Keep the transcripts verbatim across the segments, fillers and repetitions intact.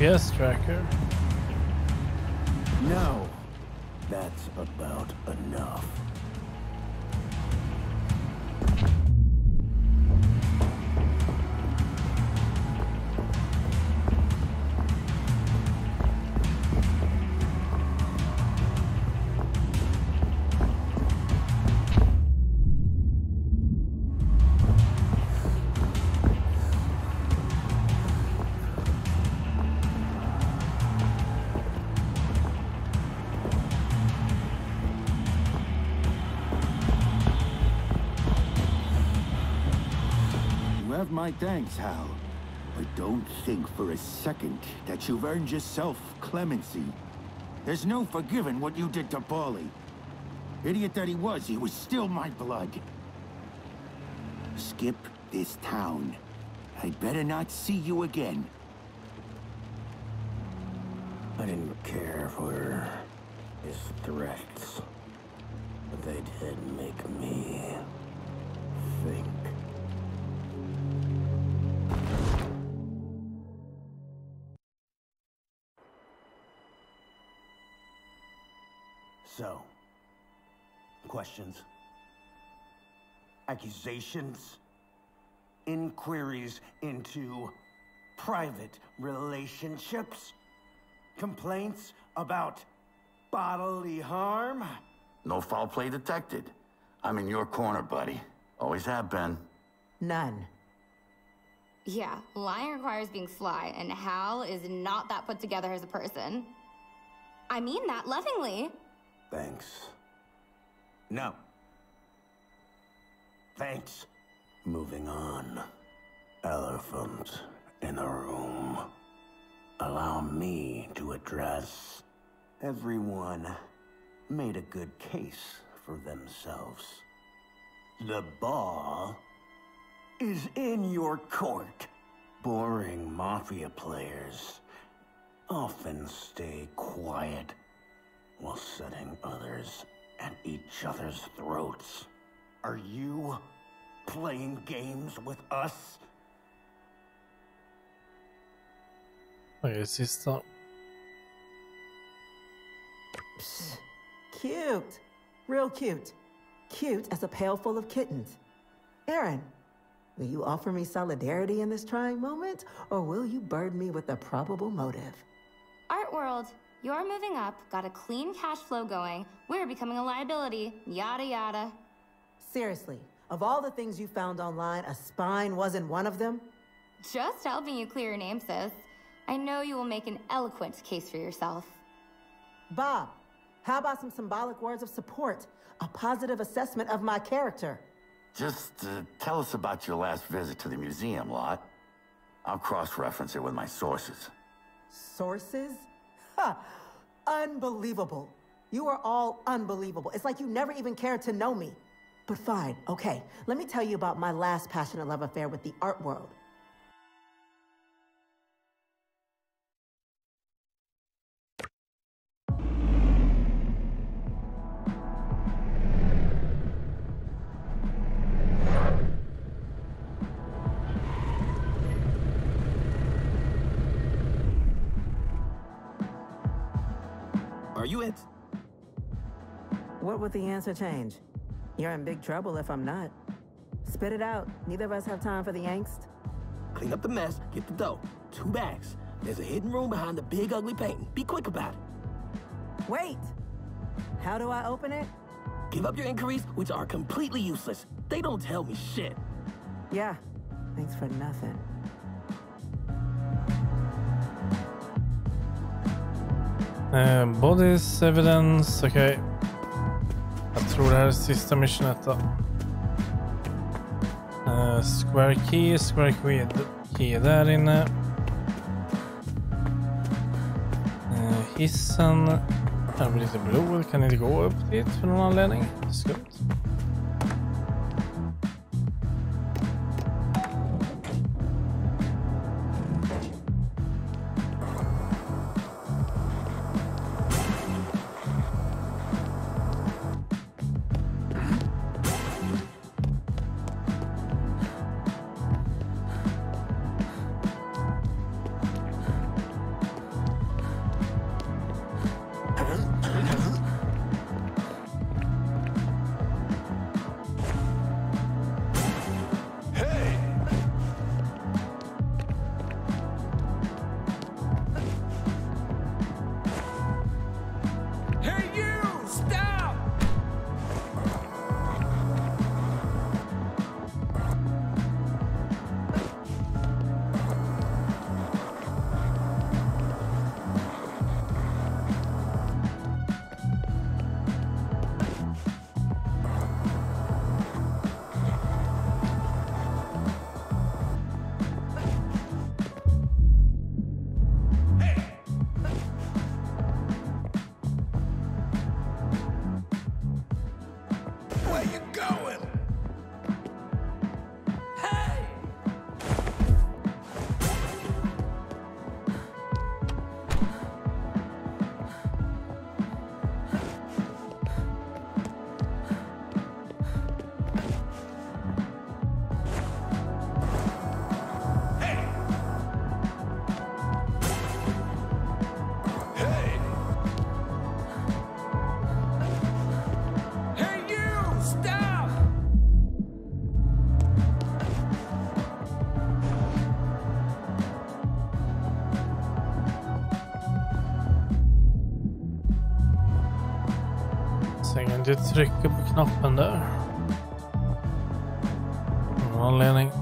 P S tracker. No, that's about enough. My thanks, Hal. But don't think for a second that you've earned yourself clemency. There's no forgiving what you did to Paulie. Idiot that he was, he was still my blood. Skip this town. I'd better not see you again. I didn't care for his threats, but they did make me think. So, questions, accusations, inquiries into private relationships, complaints about bodily harm? No foul play detected. I'm in your corner, buddy. Always have been. None. Yeah, lying requires being sly, and Hal is not that put together as a person. I mean that lovingly. Thanks. No. Thanks. Moving on. Elephant in the room. Allow me to address. Everyone made a good case for themselves. The ball is in your court. Boring mafia players often stay quiet while setting others at each other's throats. Are you playing games with us? Vad är det sista? Psst. Cute. Real cute. Cute as a pail full of kittens. Aaron, will you offer me solidarity in this trying moment, or will you burden me with a probable motive? Art World, you're moving up, got a clean cash flow going, we're becoming a liability, yada yada. Seriously, of all the things you found online, a spine wasn't one of them? Just helping you clear your name, sis. I know you will make an eloquent case for yourself. Bob, how about some symbolic words of support? A positive assessment of my character? Just uh, tell us about your last visit to the museum, Lot. I'll cross-reference it with my sources. Sources? Ha! Unbelievable. You are all unbelievable. It's like you never even cared to know me. But fine, okay. Let me tell you about my last passionate love affair with the art world. Are you it? What would the answer change? You're in big trouble if I'm not. Spit it out. Neither of us have time for the angst. Clean up the mess, get the dough. Two bags. There's a hidden room behind the big ugly painting. Be quick about it. Wait! How do I open it? Give up your inquiries, which are completely useless. They don't tell me shit. Yeah, thanks for nothing. Uh, bodies, evidence, okej. Okay. Jag tror det här är sista missionet då. Uh, square key, square key, key där inne. Uh, hissen. Här blir lite blod, kan inte gå upp dit för någon anledning. Skumt. inte trycka på knappen där. Av någon anledning.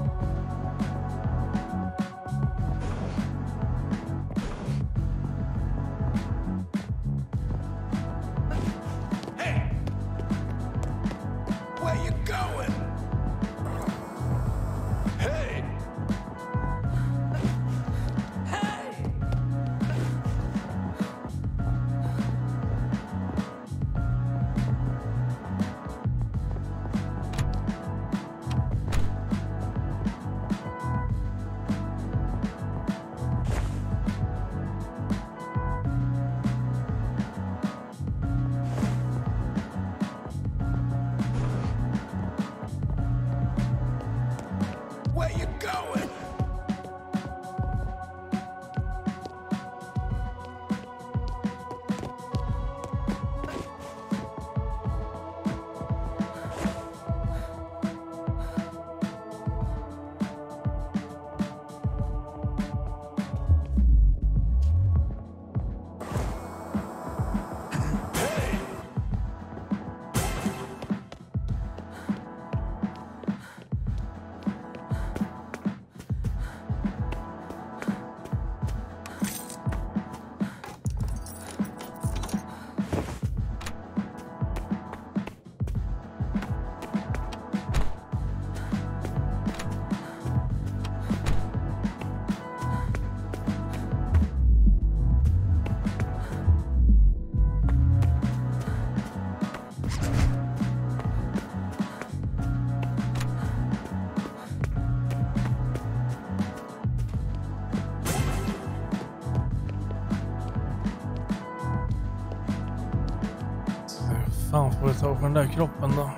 Fan får vi ta på den där kroppen då.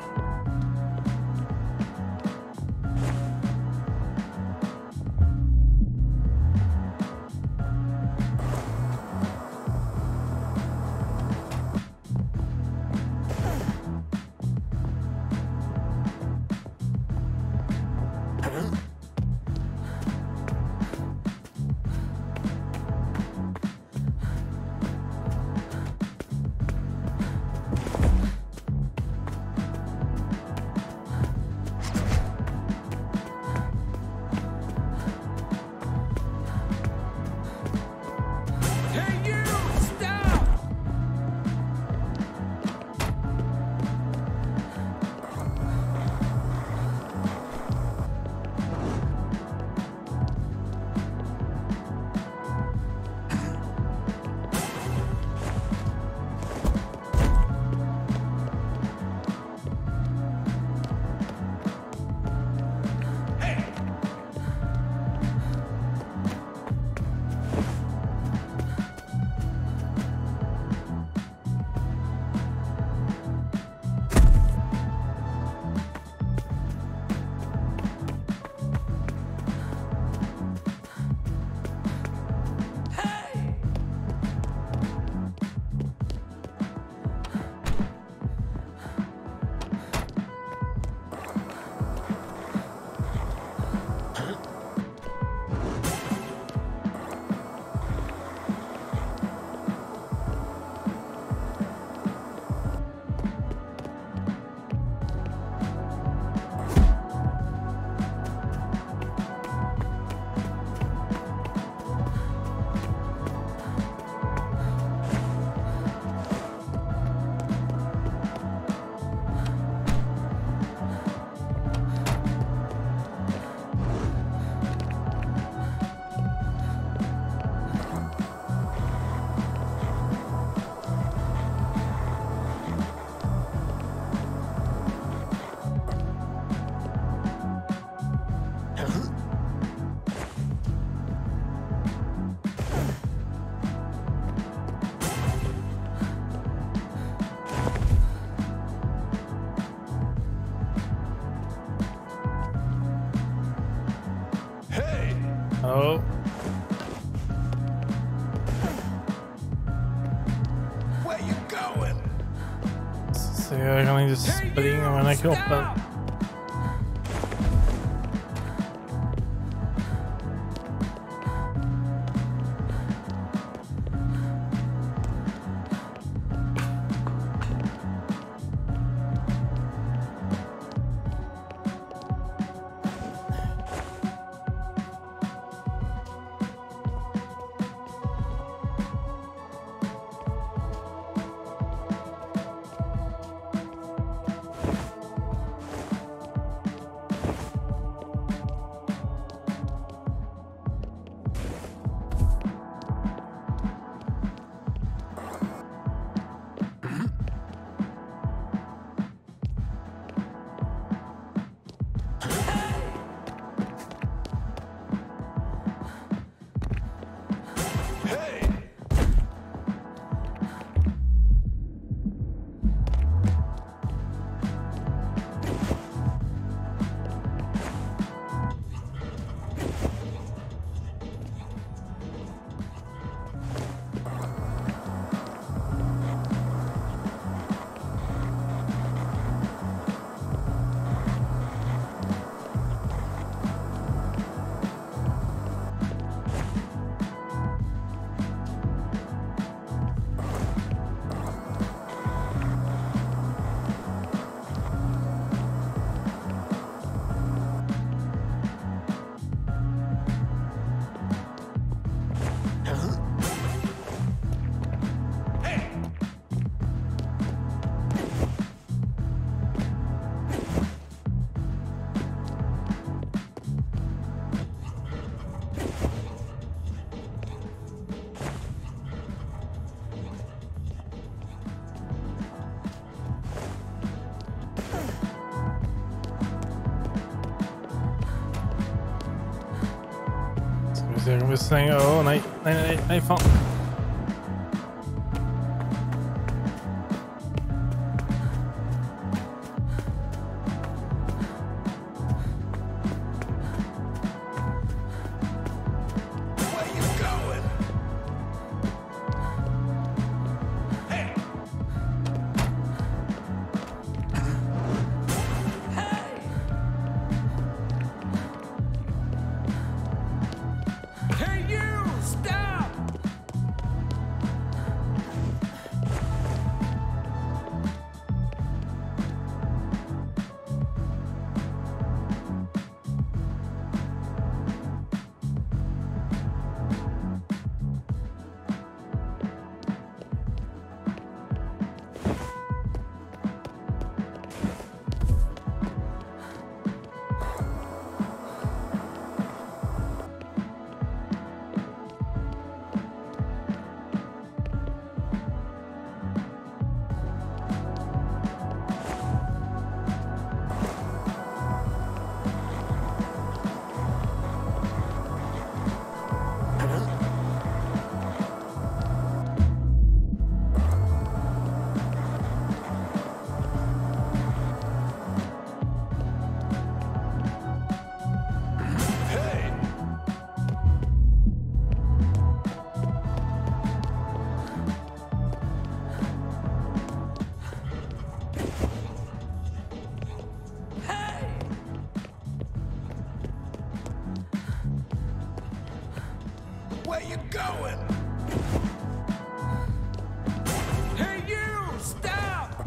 Oh. Så jag kan inte springa med den här kroppen. jag kommer slänga... Åh oh, nej, nej, nej, nej, fan. Where you going? Hey, you! Stop!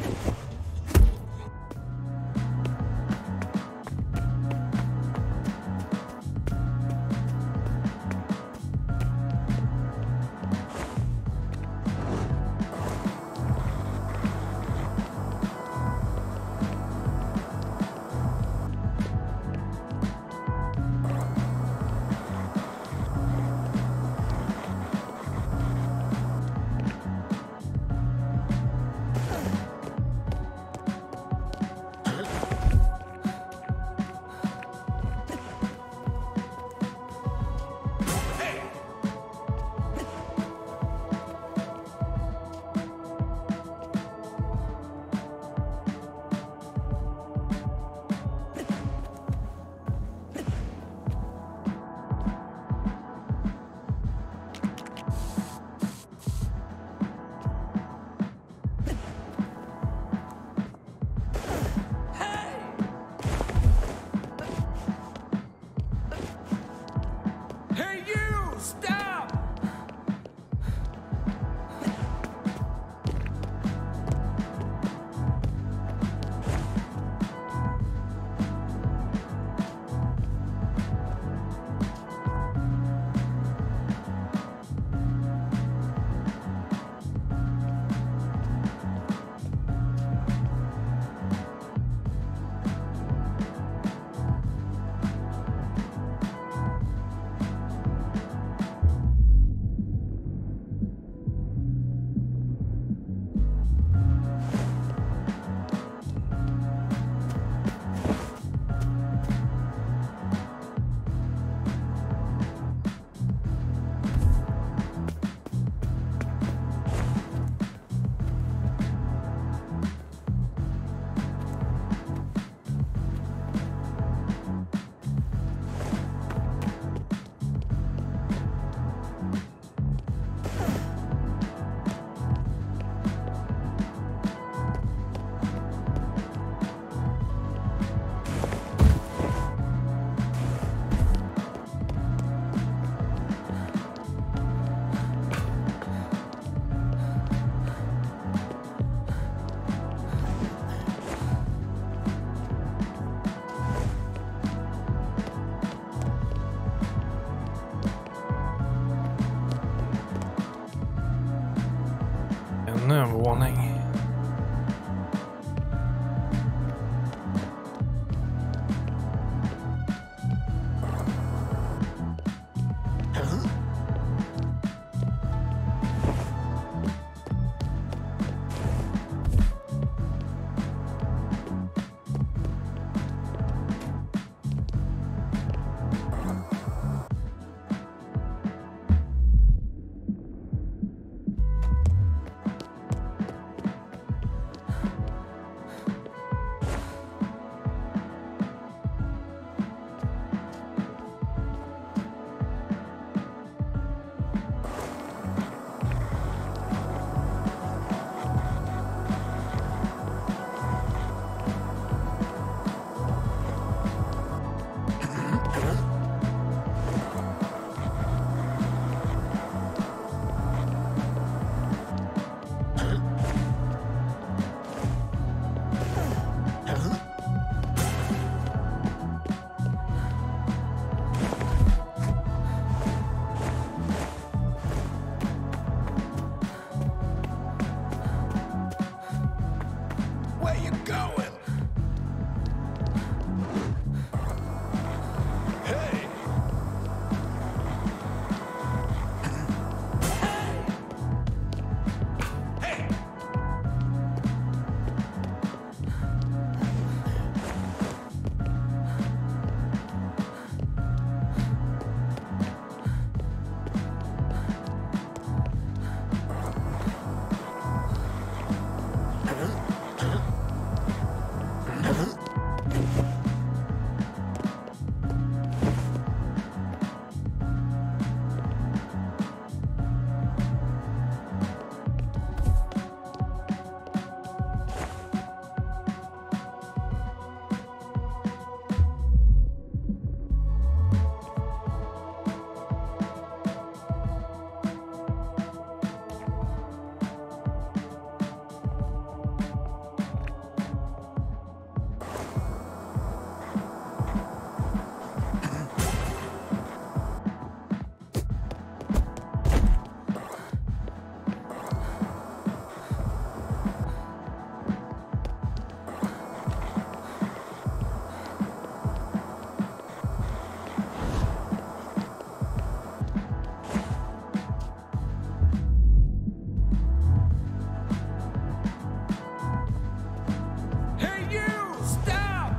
Ännu en våning.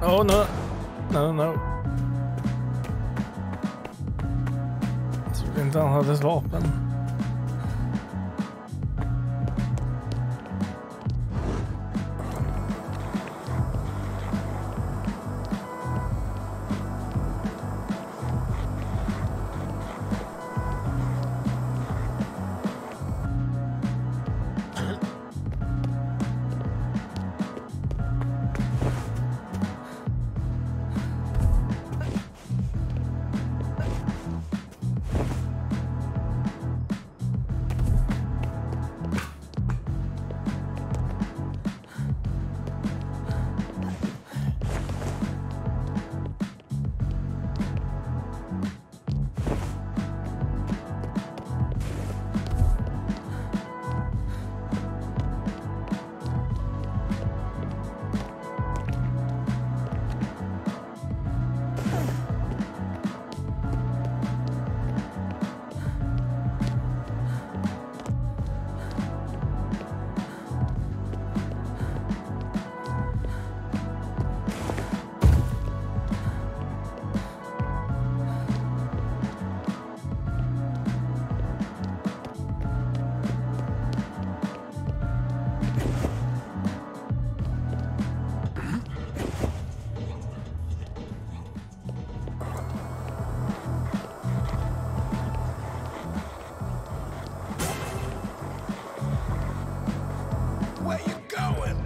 Oh no, no, no. Jag tror inte han hade vapen. Where you going?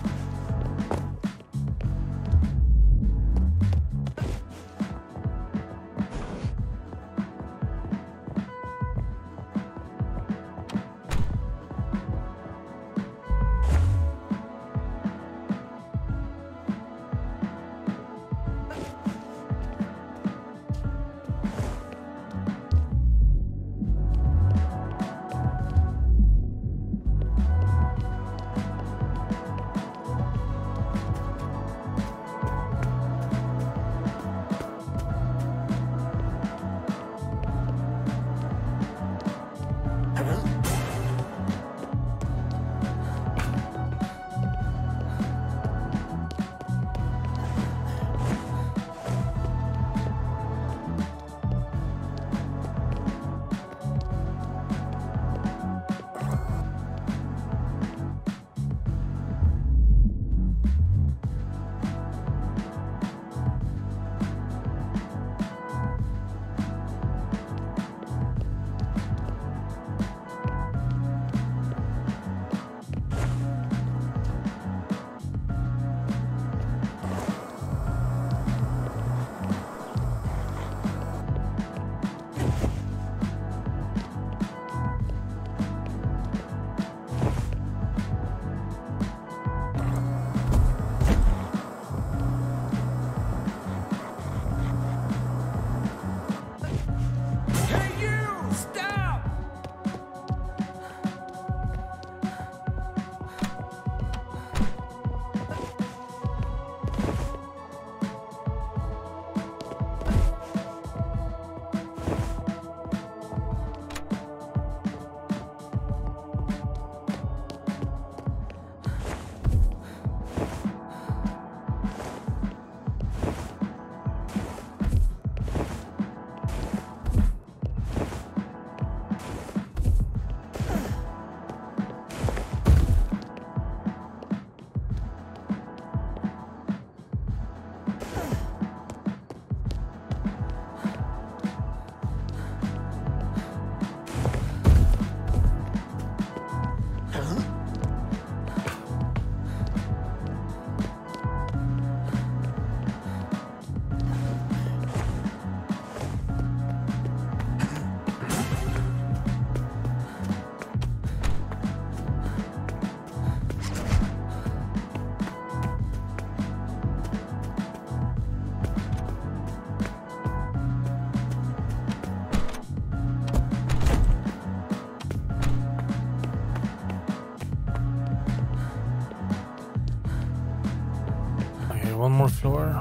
One more floor.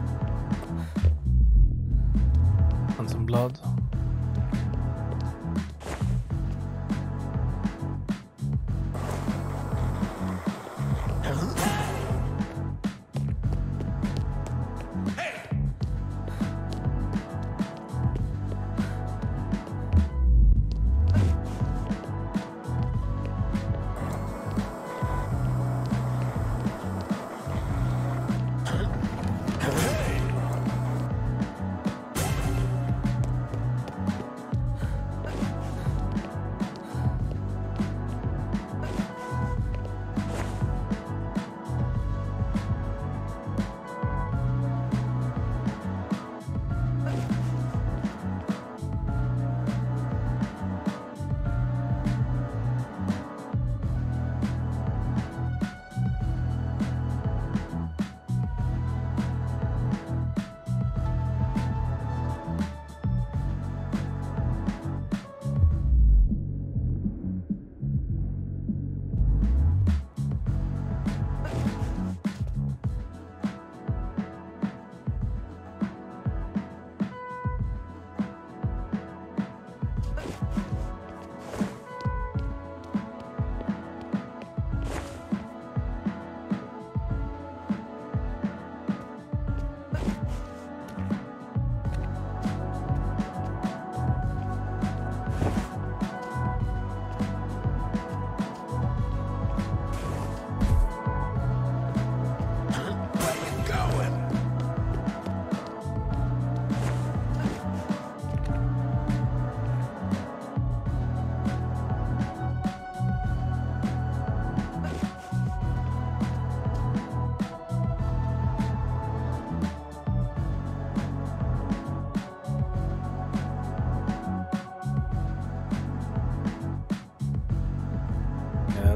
And some blood.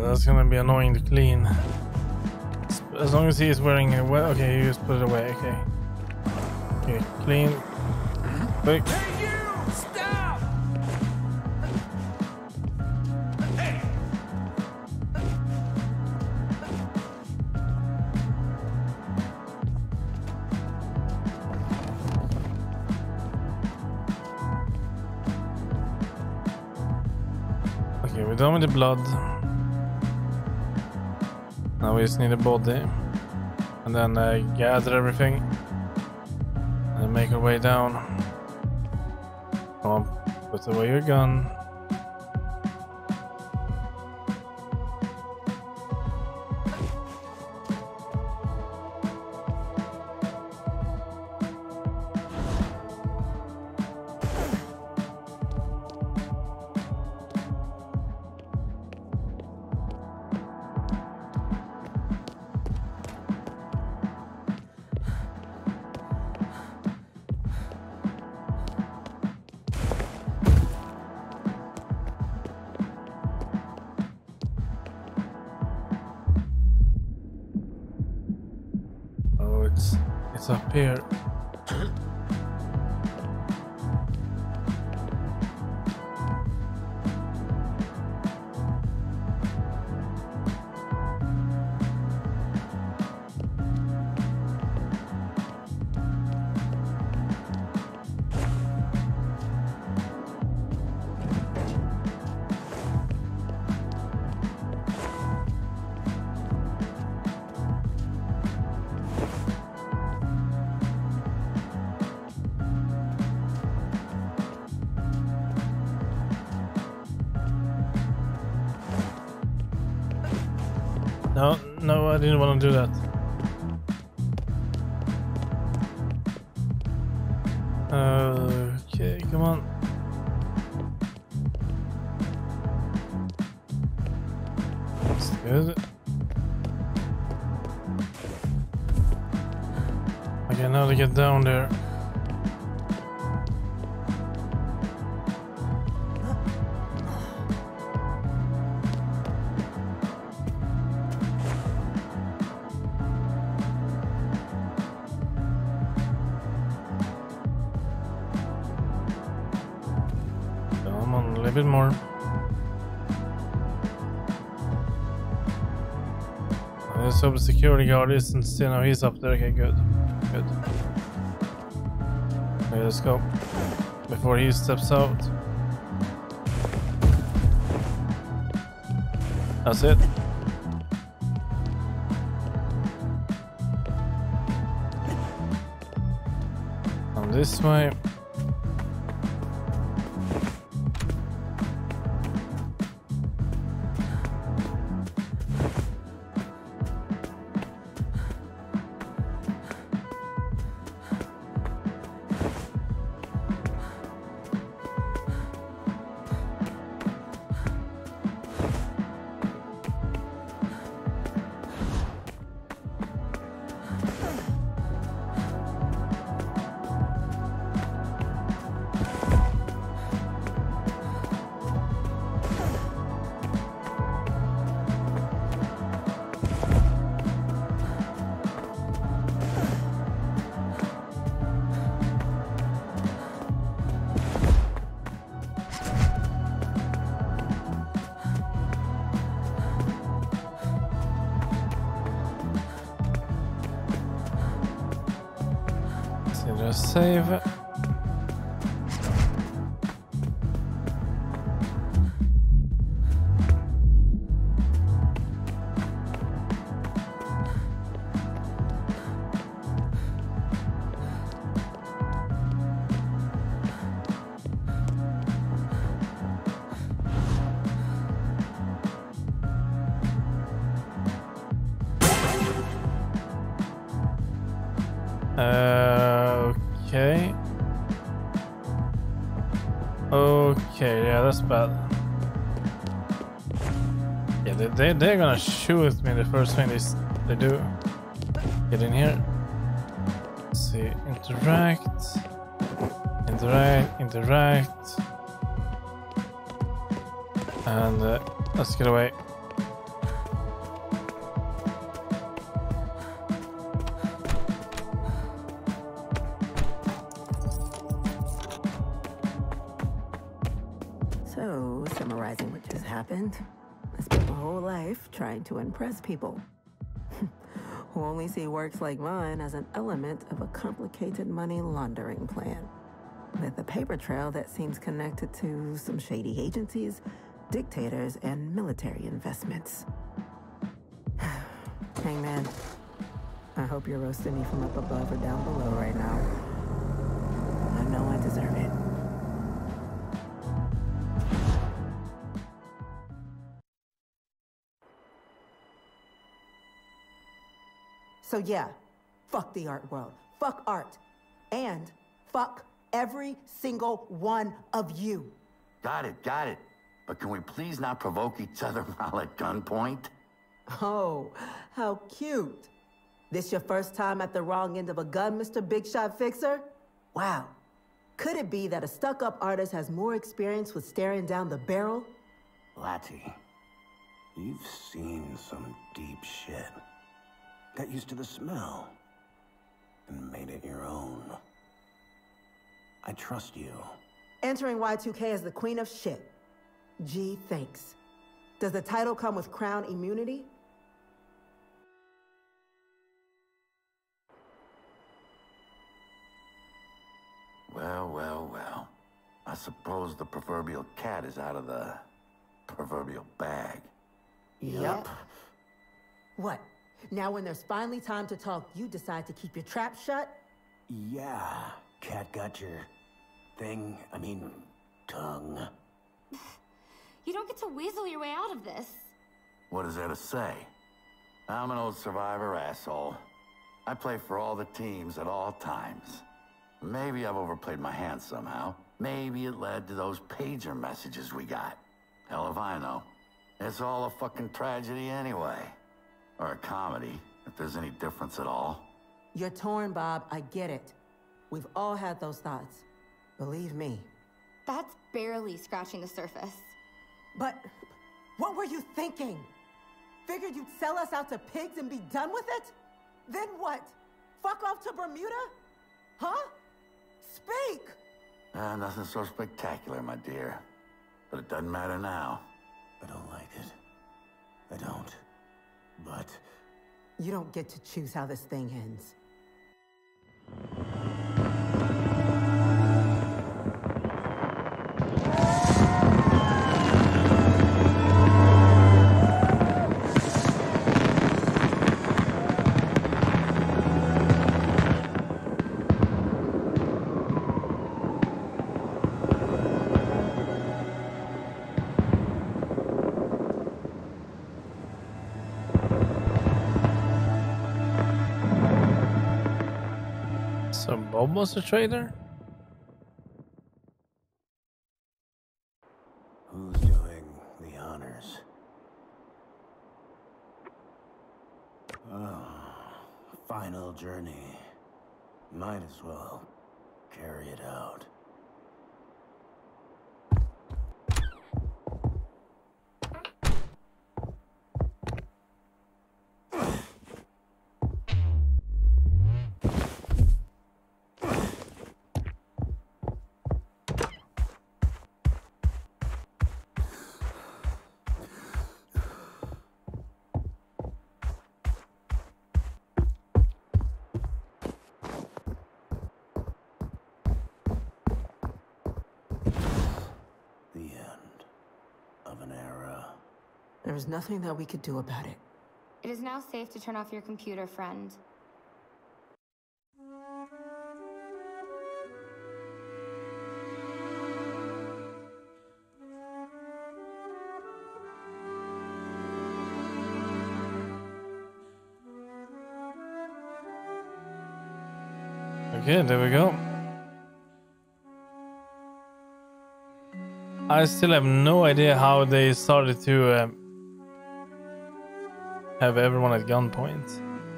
that's gonna be annoying to clean. As long as he is wearing a well, okay, you just put it away. Okay. Okay, clean. Quick. Hey, you! Stop! Okay, we're done with the blood. Now we just need a body. And then uh, gather everything. And make our way down. Come on, put away your gun. It's, it's up here. No, no, I didn't want to do that. Okay, come on. That's good. Okay, now to get down there. A bit more. Let's hope the security guard isn't still. No, he's up there. Okay, good. Good. Okay, let's go. Before he steps out. That's it. On this way. Just save. Uh, okay. Okay, yeah, that's bad. Yeah, they, they, they're gonna shoot me the first thing they, they do. Get in here. Let's see, interact. Interact, interact. And uh, let's get away. I spent my whole life trying to impress people who only see works like mine as an element of a complicated money laundering plan, with a paper trail that seems connected to some shady agencies, dictators, and military investments. Hangman, I hope you're roasting me from up above or down below right now. I know I deserve it. So yeah, fuck the art world. Fuck art. And fuck every single one of you. Got it, got it. But can we please not provoke each other while at gunpoint? Oh, how cute. This your first time at the wrong end of a gun, Mister Big Shot Fixer? Wow. Could it be that a stuck-up artist has more experience with staring down the barrel? Latty, you've seen some deep shit. Got used to the smell and made it your own. I trust you. Entering Y two K as the queen of shit. Gee, thanks. Does the title come with crown immunity? Well, well, well. I suppose the proverbial cat is out of the proverbial bag. Yup. What? Now when there's finally time to talk, you decide to keep your trap shut? Yeah, cat got your thing, I mean, tongue. You don't get to weasel your way out of this. What is there to say? I'm an old survivor asshole. I play for all the teams at all times. Maybe I've overplayed my hand somehow. Maybe it led to those pager messages we got. Hell if I know. It's all a fucking tragedy anyway. Or a comedy, if there's any difference at all. You're torn, Bob. I get it. We've all had those thoughts. Believe me. That's barely scratching the surface. But what were you thinking? Figured you'd sell us out to pigs and be done with it? Then what? Fuck off to Bermuda? Huh? Speak! Uh, nothing so spectacular, my dear. But it doesn't matter now. I don't like it. I don't. But... You don't get to choose how this thing ends. So Bob was a traitor? who's doing the honors? Oh, final journey. Might as well carry it out. There was nothing that we could do about it. It is now safe to turn off your computer, friend. Okay, there we go. I still have no idea how they started to um, have everyone at gunpoint.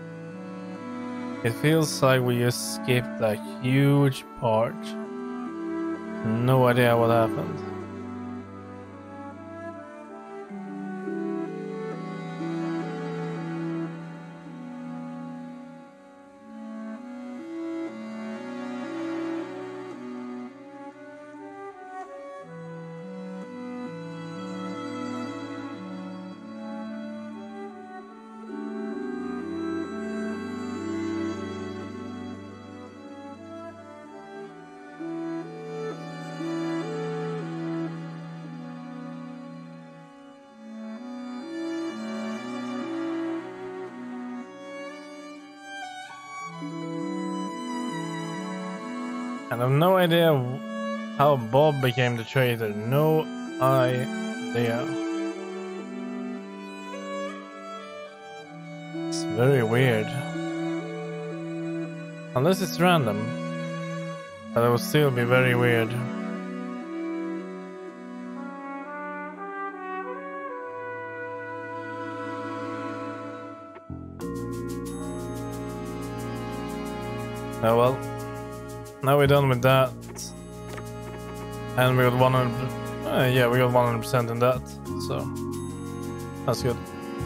It feels like we just skipped a huge part. No idea what happened. And I have no idea how Bob became the traitor. No idea. It's very weird. Unless it's random. But it will still be very weird. Oh well. Now we're done with that. And we got one hundred uh, yeah, we got one hundred percent in that. So that's good.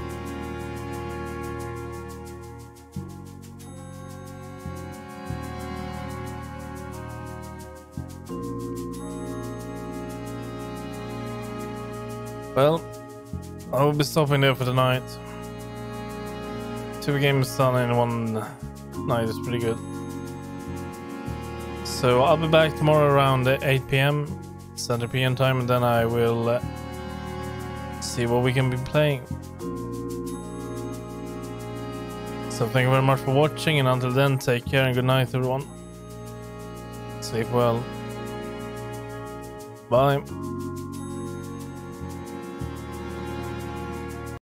Well, I will be stopping there for the night. Two games done in one night is pretty good. So I'll be back tomorrow around eight p m Central P M time, and then I will uh, see what we can be playing. So thank you very much for watching, and until then, take care and good night, everyone. Sleep well. Bye.